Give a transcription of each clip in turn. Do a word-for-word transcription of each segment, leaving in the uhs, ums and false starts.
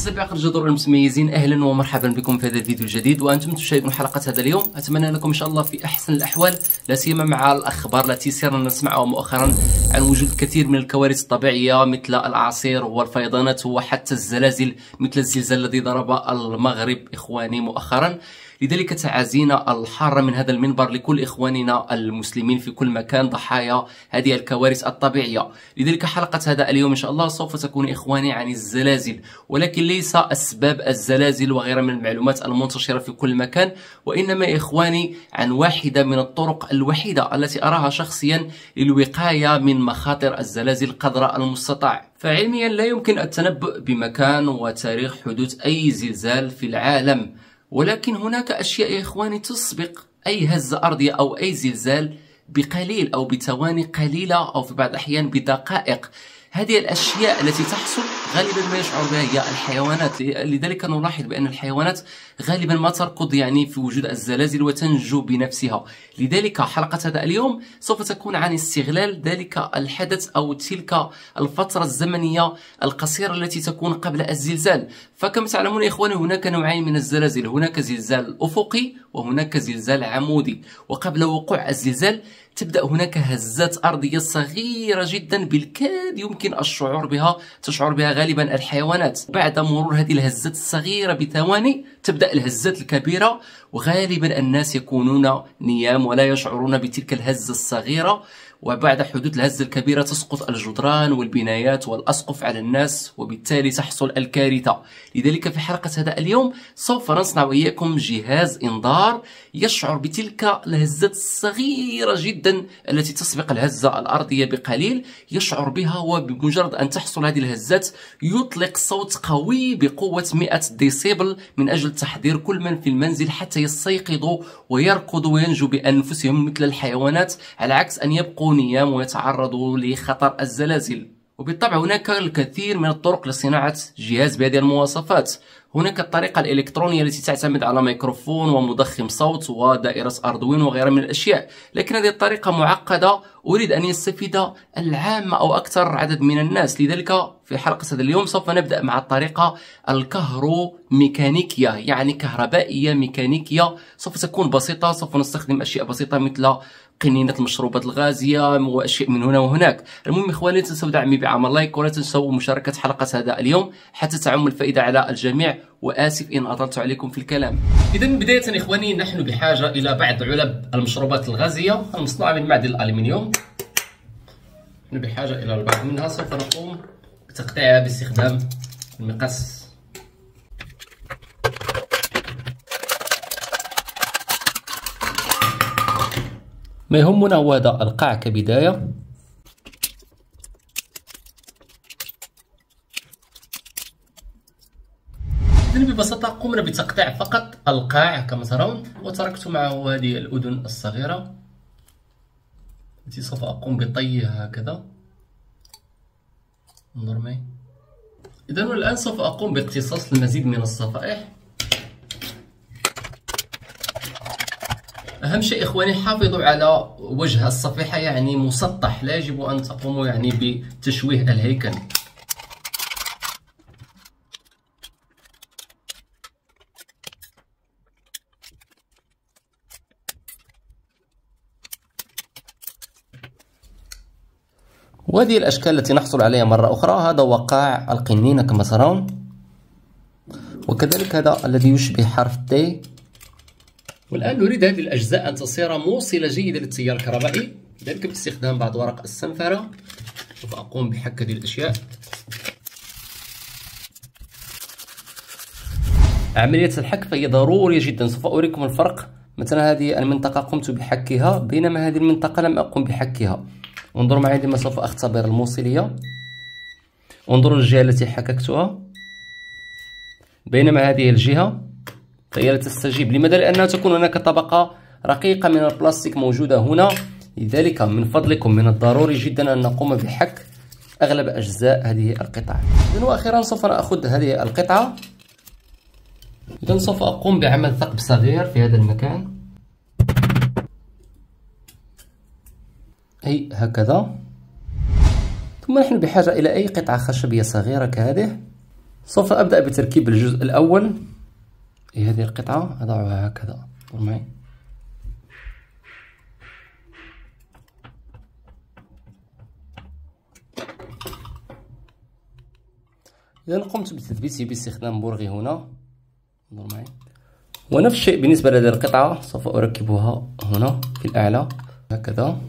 أعزائي بعقل الجذور المتميزين، أهلا ومرحبا بكم في هذا الفيديو الجديد وأنتم تشاهدون حلقة هذا اليوم. أتمنى لكم إن شاء الله في أحسن الأحوال، لا سيما مع الأخبار التي صرنا نسمعها مؤخرا عن وجود الكثير من الكوارث الطبيعية مثل الأعاصير والفيضانات وحتى الزلازل مثل الزلزال الذي ضرب المغرب إخواني مؤخرا. لذلك تعازينا الحارة من هذا المنبر لكل إخواننا المسلمين في كل مكان ضحايا هذه الكوارث الطبيعية. لذلك حلقة هذا اليوم إن شاء الله سوف تكون إخواني عن الزلازل، ولكن ليس أسباب الزلازل وغيرها من المعلومات المنتشرة في كل مكان، وإنما إخواني عن واحدة من الطرق الوحيدة التي أراها شخصيا للوقاية من مخاطر الزلازل قدر المستطاع. فعلميا لا يمكن التنبؤ بمكان وتاريخ حدوث أي زلزال في العالم، ولكن هناك أشياء يا إخواني تسبق أي هزة أرضية أو أي زلزال بقليل أو بثواني قليلة أو في بعض الأحيان بدقائق. هذه الأشياء التي تحصل غالبا ما يشعر بها هي الحيوانات، لذلك نلاحظ بأن الحيوانات غالبا ما تركض يعني في وجود الزلازل وتنجو بنفسها. لذلك حلقة هذا اليوم سوف تكون عن استغلال ذلك الحدث أو تلك الفترة الزمنية القصيرة التي تكون قبل الزلزال. فكما تعلمون يا إخواني هناك نوعين من الزلازل، هناك زلزال أفقي وهناك زلزال عمودي. وقبل وقوع الزلزال تبدأ هناك هزات أرضية صغيرة جدا بالكاد يمكن الشعور بها، تشعر بها غالبا الحيوانات. بعد مرور هذه الهزات الصغيرة بثواني تبدأ الهزات الكبيرة، وغالبا الناس يكونون نيام ولا يشعرون بتلك الهزة الصغيرة، وبعد حدوث الهزة الكبيرة تسقط الجدران والبنايات والأسقف على الناس وبالتالي تحصل الكارثة. لذلك في حلقة هذا اليوم سوف نصنع وإياكم جهاز إنذار يشعر بتلك الهزات الصغيرة جدا التي تسبق الهزة الأرضية بقليل، يشعر بها، وبمجرد أن تحصل هذه الهزات يطلق صوت قوي بقوة مئة ديسيبل من أجل تحذير كل من في المنزل حتى يستيقظوا ويركضوا وينجوا بأنفسهم مثل الحيوانات، على عكس أن يبقوا نيام ويتعرضوا لخطر الزلازل. وبالطبع هناك الكثير من الطرق لصناعة جهاز بهذه المواصفات. هناك الطريقة الإلكترونية التي تعتمد على ميكروفون ومضخم صوت ودائرة أردوين وغيرها من الأشياء، لكن هذه الطريقة معقدة، أريد أن يستفيد العامة أو أكثر عدد من الناس. لذلك في حلقة هذا اليوم سوف نبدأ مع الطريقة الكهروميكانيكية، يعني كهربائية ميكانيكية. سوف تكون بسيطة، سوف نستخدم أشياء بسيطة مثل قنينة المشروبات الغازية وأشياء من هنا وهناك. المهم إخواني لا تنسوا دعمي بعمل لايك ولا تنسوا مشاركة حلقة هذا اليوم حتى تعم الفائدة على الجميع، وآسف إن أطلت عليكم في الكلام. إذا بداية إخواني نحن بحاجة إلى بعض علب المشروبات الغازية المصنوعة من معدن الألمنيوم. نحن بحاجة إلى البعض منها، سوف نقوم بتقطيعها باستخدام المقص. ما يهمنا هو هذا القاع كبداية. إذن ببساطة قمنا بتقطيع فقط القاع كما ترون، وتركت معه هذه الأذن الصغيرة التي سوف أقوم بطيها هكذا. نرمي. إذن الآن سوف أقوم باقتصاص المزيد من الصفائح. أهم شيء إخواني حافظوا على وجه الصفيحة يعني مسطح، لا يجب أن تقوموا يعني بتشويه الهيكل. وهذه الأشكال التي نحصل عليها مرة أخرى. هذا وقاع القنينة كما ترون، وكذلك هذا الذي يشبه حرف تي. والآن نريد هذه الأجزاء أن تصير موصلة جيدة للتيار الكهربائي، ذلك باستخدام بعض ورق السنفرة. سوف أقوم بحك هذه الأشياء. عملية الحك فهي ضرورية جدا، سوف أريكم الفرق. مثلا هذه المنطقة قمت بحكها بينما هذه المنطقة لم أقم بحكها. انظروا معي عندما سوف أختبر الموصلية، انظروا الجهة التي حككتها بينما هذه الجهة فهي لا تستجيب. لماذا؟ لأنها تكون هناك طبقة رقيقة من البلاستيك موجودة هنا. لذلك من فضلكم من الضروري جدا أن نقوم بحك أغلب أجزاء هذه القطع. إذن وأخيرا سوف نأخذ هذه القطعة. إذن سوف أقوم بعمل ثقب صغير في هذا المكان، أي هكذا. ثم نحن بحاجة إلى أي قطعة خشبية صغيرة كهذه. سوف أبدأ بتركيب الجزء الأول لهذه القطعة. أضعها هكذا، انظر معي. إذا قمت بتثبيته باستخدام برغي هنا، انظر معي. ونفس الشيء بالنسبة لهذه القطعة، سوف أركبها هنا في الأعلى هكذا.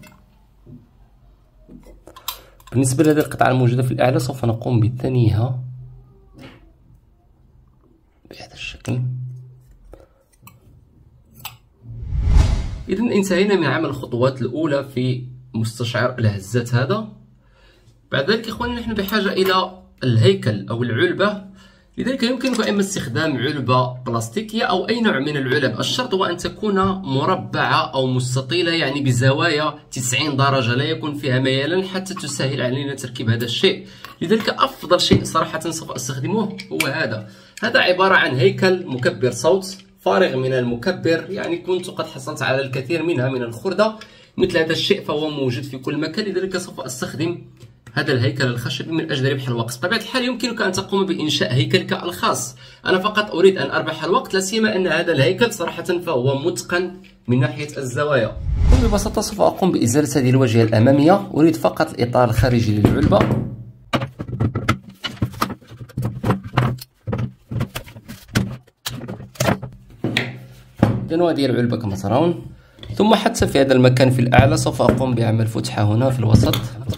بالنسبة لهذه القطعة الموجودة في الأعلى سوف نقوم بثنيها بهذا الشكل. إذا انتهينا من عمل الخطوات الأولى في مستشعر الهزات هذا. بعد ذلك إخواني نحن بحاجة إلى الهيكل أو العلبة، لذلك يمكنك إما استخدام علبة بلاستيكية أو أي نوع من العلب. الشرط هو أن تكون مربعة أو مستطيلة، يعني بزوايا تسعين درجة، لا يكون فيها ميلان حتى تسهل علينا تركيب هذا الشيء. لذلك أفضل شيء صراحة سوف أستخدمه هو هذا. هذا عبارة عن هيكل مكبر صوت فارغ من المكبر، يعني كنت قد حصلت على الكثير منها من الخردة. مثل هذا الشيء فهو موجود في كل مكان، لذلك سوف أستخدم هذا الهيكل الخشبي من أجل ربح الوقت. بطبيعة الحال يمكنك أن تقوم بإنشاء هيكلك الخاص، أنا فقط أريد أن أربح الوقت، لا سيما أن هذا الهيكل صراحة فهو متقن من ناحية الزوايا. وببساطة سوف أقوم بإزالة هذه الواجهة الأمامية، أريد فقط الإطار الخارجي للعلبة. إذن هذه العلبة كما ترون. ثم حتى في هذا المكان في الأعلى سوف أقوم بعمل فتحة هنا في الوسط.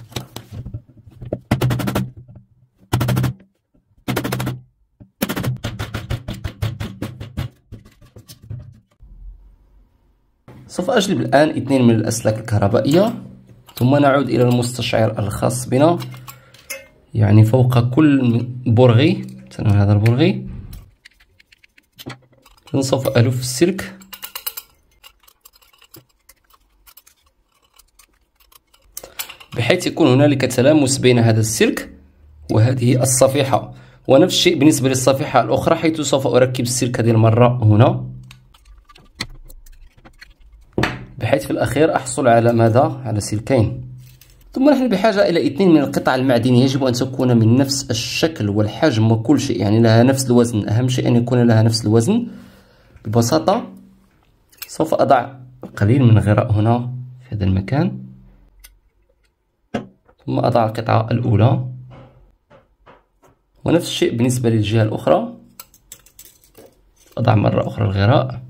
سوف أجلب الآن اثنين من الأسلاك الكهربائية، ثم نعود إلى المستشعر الخاص بنا، يعني فوق كل برغي. مثلا هذا البرغي، سوف ألف السلك بحيث يكون هنالك تلامس بين هذا السلك وهذه الصفيحة. ونفس الشيء بالنسبة للصفيحة الأخرى، حيث سوف أركب السلك هذه المرة هنا، بحيث في الأخير أحصل على ماذا؟ على سلكين. ثم نحن بحاجة إلى اثنين من القطع المعدنية، يجب أن تكون من نفس الشكل والحجم وكل شيء، يعني لها نفس الوزن. أهم شيء أن يكون لها نفس الوزن. ببساطة سوف أضع القليل من الغراء هنا في هذا المكان، ثم أضع القطعة الأولى، ونفس الشيء بالنسبة للجهة الأخرى. أضع مرة أخرى الغراء،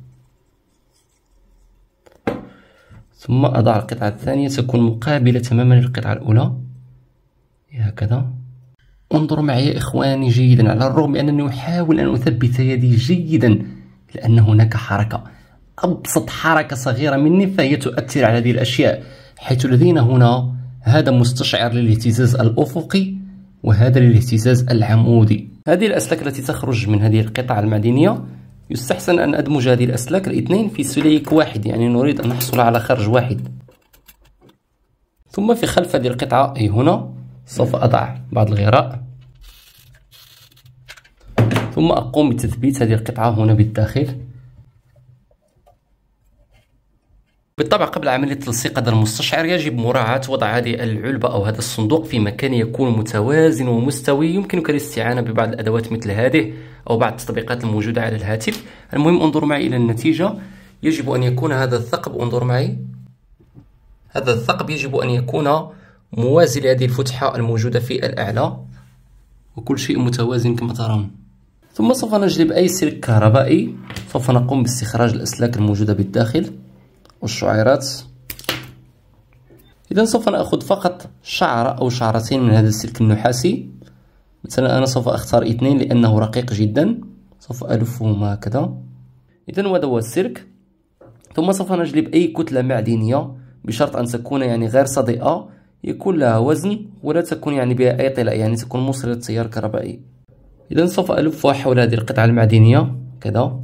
ثم أضع القطعة الثانية تكون مقابلة تماما للقطعة الأولى هكذا. انظروا معي إخواني جيدا، على الرغم من أنني أحاول أن أثبت يدي جيدا، لأن هناك حركة، أبسط حركة صغيرة مني فهي تؤثر على هذه الأشياء، حيث لدينا هنا هذا مستشعر للاهتزاز الأفقي وهذا للاهتزاز العمودي. هذه الأسلاك التي تخرج من هذه القطعة المعدنية يستحسن أن أدمج هذه الأسلاك الاثنين في سليك واحد، يعني نريد أن نحصل على خرج واحد. ثم في خلف هذه القطعة أي هنا سوف أضع بعض الغراء، ثم أقوم بتثبيت هذه القطعة هنا بالداخل. بالطبع قبل عملية تلصيق هذا المستشعر يجب مراعاة وضع هذه العلبة أو هذا الصندوق في مكان يكون متوازن ومستوي. يمكنك الاستعانة ببعض الأدوات مثل هذه أو بعض التطبيقات الموجودة على الهاتف. المهم انظروا معي إلى النتيجة. يجب أن يكون هذا الثقب، انظروا معي، هذا الثقب يجب أن يكون موازي لهذه الفتحة الموجودة في الأعلى، وكل شيء متوازن كما ترون. ثم سوف نجلب أي سلك كهربائي، سوف نقوم باستخراج الأسلاك الموجودة بالداخل والشعيرات. إذا سوف نأخذ فقط شعرة أو شعرتين من هذا السلك النحاسي. مثلا أنا سوف أختار اثنين لأنه رقيق جدا، سوف ألفهما هكذا. إذا هذا هو السلك. ثم سوف نجلب أي كتلة معدنية، بشرط أن تكون يعني غير صدئة، يكون لها وزن ولا تكون يعني بها أي طلاء، يعني تكون موصلة تيار كهربائي. إذا سوف ألفها حول هذه القطعة المعدنية كذا،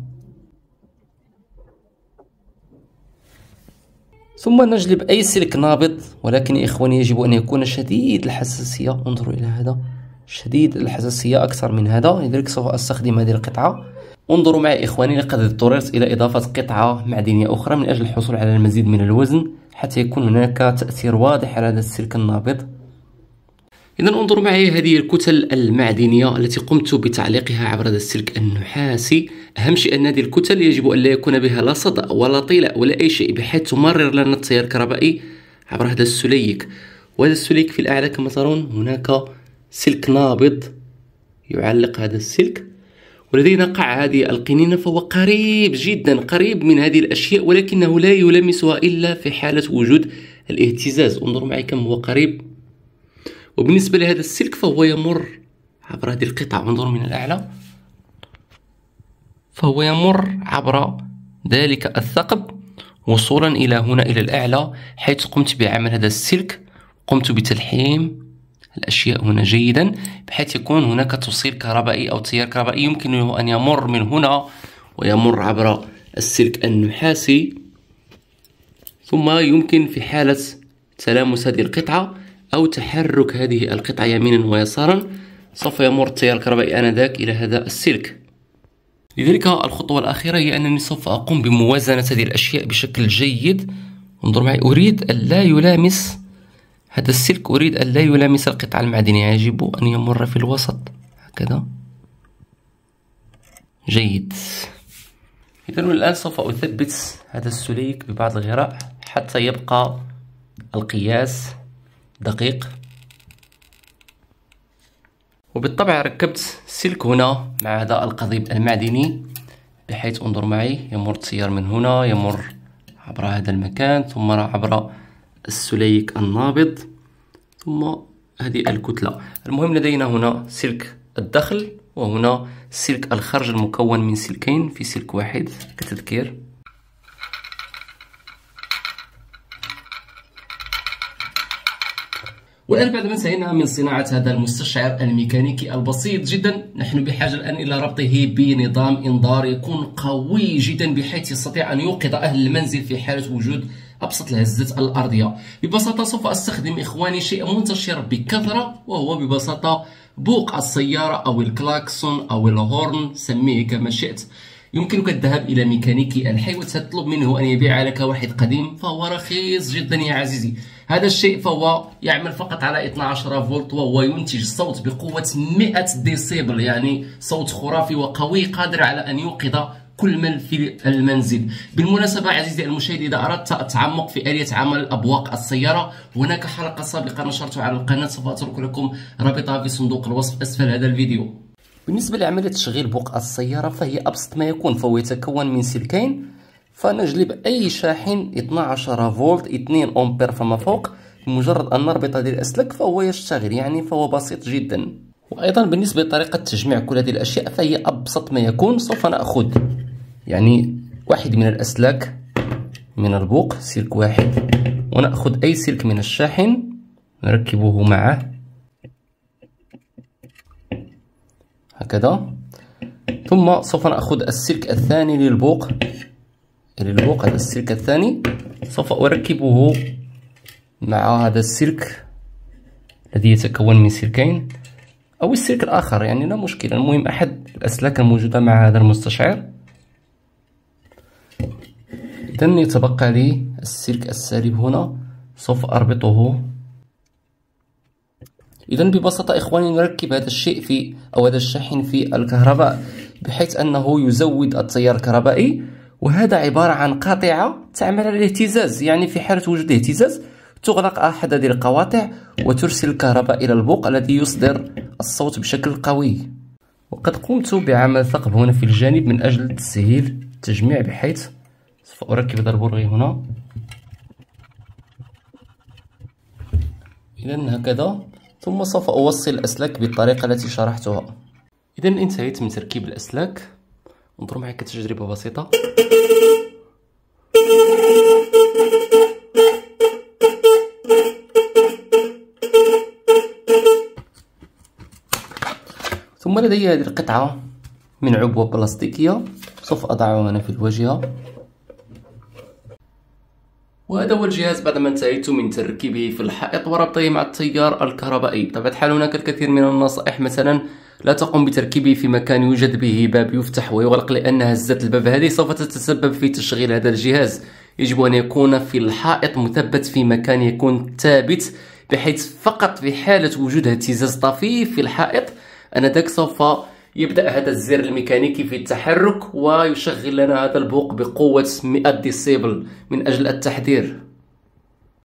ثم نجلب أي سلك نابض، ولكن يا إخواني يجب أن يكون شديد الحساسية. انظروا إلى هذا، شديد الحساسية أكثر من هذا، لذلك سوف أستخدم هذه القطعة. انظروا معي إخواني، لقد اضطررت إلى إضافة قطعة معدنية أخرى من أجل الحصول على المزيد من الوزن، حتى يكون هناك تأثير واضح على هذا السلك النابض. إذا انظروا معي، هذه الكتل المعدنية التي قمت بتعليقها عبر هذا السلك النحاسي. أهم شيء أن هذه الكتل يجب أن لا يكون بها لا صدأ ولا طلاء ولا أي شيء، بحيث تمرر لنا التيار الكهربائي عبر هذا السليك. وهذا السليك في الأعلى كما ترون هناك سلك نابض يعلق هذا السلك، ولدينا قاع هذه القنينة، فهو قريب جدا قريب من هذه الأشياء، ولكنه لا يلامسها إلا في حالة وجود الاهتزاز. انظروا معي كم هو قريب. وبالنسبة لهذا السلك فهو يمر عبر هذه القطع، انظروا من الأعلى، فهو يمر عبر ذلك الثقب وصولا إلى هنا إلى الأعلى، حيث قمت بعمل هذا السلك، قمت بتلحيم الأشياء هنا جيدا، بحيث يكون هناك توصيل كهربائي أو تيار كهربائي يمكنه أن يمر من هنا ويمر عبر السلك النحاسي، ثم يمكن في حالة تلامس هذه القطعة أو تحرك هذه القطعة يمينا ويسارا سوف يمر التيار الكهربائي آنذاك إلى هذا السلك. لذلك الخطوة الأخيرة هي أنني سوف أقوم بموازنة هذه الأشياء بشكل جيد. انظر معي، أريد أن لا يلامس هذا السلك، أريد أن لا يلامس القطعة المعدنية، يجب أن يمر في الوسط هكذا. جيد. إذا الآن سوف أثبت هذا السليك ببعض الغراء حتى يبقى القياس دقيق. وبالطبع ركبت سلك هنا مع هذا القضيب المعدني، بحيث انظر معي يمر التيار من هنا، يمر عبر هذا المكان، ثم عبر السليك النابض، ثم هذه الكتلة. المهم لدينا هنا سلك الدخل وهنا سلك الخرج المكون من سلكين في سلك واحد كتذكير. والآن بعد ما انتهينا من صناعة هذا المستشعر الميكانيكي البسيط جدا، نحن بحاجة الآن إلى ربطه بنظام إنذار يكون قوي جدا، بحيث يستطيع أن يوقظ أهل المنزل في حالة وجود أبسط الهزات الأرضية. ببساطة سوف أستخدم إخواني شيء منتشر بكثرة، وهو ببساطة بوق السيارة أو الكلاكسون أو الهورن، سميه كما شئت. يمكنك الذهاب إلى ميكانيكي الحي وتطلب منه أن يبيع لك واحد قديم، فهو رخيص جدا يا عزيزي. هذا الشيء فهو يعمل فقط على اثنا عشر فولت، وهو ينتج صوت بقوة مئة ديسيبل، يعني صوت خرافي وقوي قادر على أن يوقظ كل من في المنزل. بالمناسبة عزيزي المشاهد، إذا أردت التعمق في آلية عمل أبواق السيارة، هناك حلقة سابقة نشرتها على القناة، سوف أترك لكم رابطها في صندوق الوصف أسفل هذا الفيديو. بالنسبة لعملية تشغيل بوق السيارة فهي أبسط ما يكون، فهو يتكون من سلكين، فنجلب أي شاحن اثنا عشر فولت اثنين أمبير فما فوق، بمجرد أن نربط هذه الأسلاك فهو يشتغل، يعني فهو بسيط جدا. وأيضا بالنسبة لطريقة تجميع كل هذه الأشياء فهي أبسط ما يكون. سوف نأخذ يعني واحد من الأسلاك من البوق، سلك واحد، ونأخذ أي سلك من الشاحن نركبه معه هكذا، ثم سوف نأخذ السلك الثاني للبوق للبوق هذا السلك الثاني سوف أركبه مع هذا السلك الذي يتكون من سلكين، أو السلك الآخر يعني لا مشكلة، المهم أحد الأسلاك الموجودة مع هذا المستشعر. إذن يتبقى لي السلك السالب هنا، سوف أربطه. إذن ببساطة إخواني نركب هذا الشيء في أو هذا الشاحن في الكهرباء، بحيث أنه يزود التيار الكهربائي، وهذا عبارة عن قاطعة تعمل على الاهتزاز، يعني في حالة وجود اهتزاز تغلق أحد هذه القواطع وترسل الكهرباء إلى البوق الذي يصدر الصوت بشكل قوي. وقد قمت بعمل ثقب هنا في الجانب من أجل تسهيل التجميع، بحيث سوف أركب هذا البرغي هنا. إذن هكذا، ثم سوف أوصل الأسلاك بالطريقة التي شرحتها. إذن انتهيت من تركيب الأسلاك. انظروا معي كتجربة بسيطة. ثم لدي هذه القطعة من عبوة بلاستيكية، سوف أضعها هنا في الواجهة. وهذا هو الجهاز بعد ما انتهيت من تركيبه في الحائط وربطه مع التيار الكهربائي. بطبيعة الحال هناك الكثير من النصائح، مثلا لا تقم بتركيبه في مكان يوجد به باب يفتح ويغلق، لأن هزة الباب هذه سوف تتسبب في تشغيل هذا الجهاز. يجب أن يكون في الحائط مثبت في مكان يكون ثابت، بحيث فقط في حالة وجود اهتزاز طفيف في الحائط أنذاك سوف يبدأ هذا الزر الميكانيكي في التحرك ويشغل لنا هذا البوق بقوة مئة ديسيبل من أجل التحذير.